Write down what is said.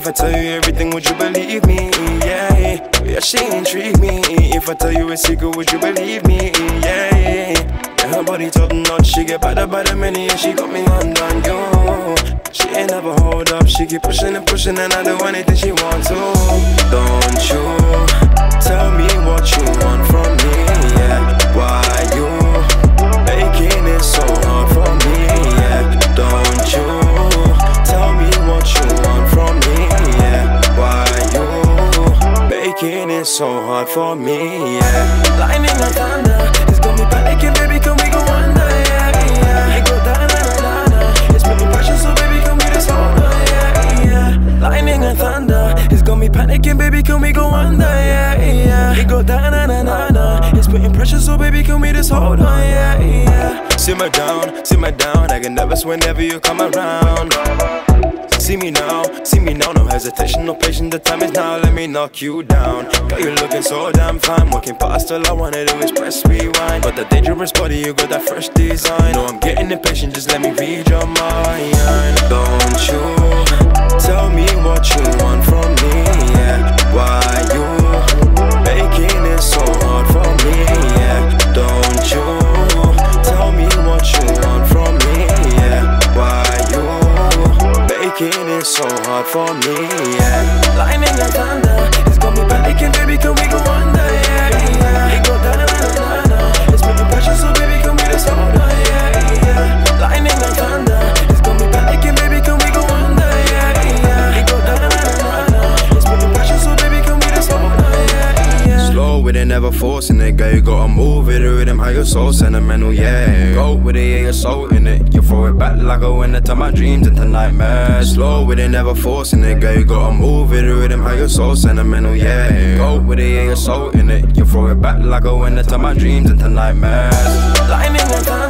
If I tell you everything, would you believe me? Yeah, yeah, she intrigue me. If I tell you a secret, would you believe me? Yeah, her body top notch, she get better by the minute, and she got me undone, yo. She ain't never hold up, she keep pushing and pushing, and I do anything she wants to. Don't you tell me what you want from me, yeah. Why you making it so hard for me, yeah. Don't you tell me what you want from me, yeah. Why you making it so hard for me, yeah. Lightning and thunder, it's got me panicking, baby, can we go under, yeah, yeah. It go down, down, down, down. It's making pressure, so baby, can we just hold on, yeah, yeah. Lightning and thunder, it's got me panicking, baby, can we go under, yeah, yeah. It go down, down, down, down. It's putting pressure, so baby, can we just hold on, yeah, yeah. Simmer down, I get nervous whenever you come around. See me now, no hesitation, no patience, the time is now, let me knock you down. Girl, you looking so damn fine, walking past, all I wanna do is press rewind. But the dangerous body, you got that fresh design. No, I'm getting impatient, just let me read your mind. Don't you tell me what you want from me, yeah. Why you making it so hard for me, yeah. Don't you tell me what you want from me, yeah. Why you making it so hard for me, yeah. Lightning and thunder, it's got me panicking, baby, can we go under, yeah, yeah. It go down, down, down, down. It's making pressure, so baby, can we just hold on, yeah, yeah. Lightning and thunder, it's got me panicking, baby, can we go under, yeah, yeah. It go down, down, down, down. It's making pressure, so baby, can we just hold on, yeah, yeah. Slow with it, never forcing it, girl, you gotta move with the rhythm, how you're so sentimental, yeah. Go with it, yeah, you're so in it. You throw it back like a winner, turn my dreams into nightmares. Slow with it, never forcing it, girl, you gotta move with the rhythm, how you're so sentimental, yeah. Go with it, yeah, you're so in it. You throw it back like a winner, turn my dreams into nightmares. Lightning and thunder.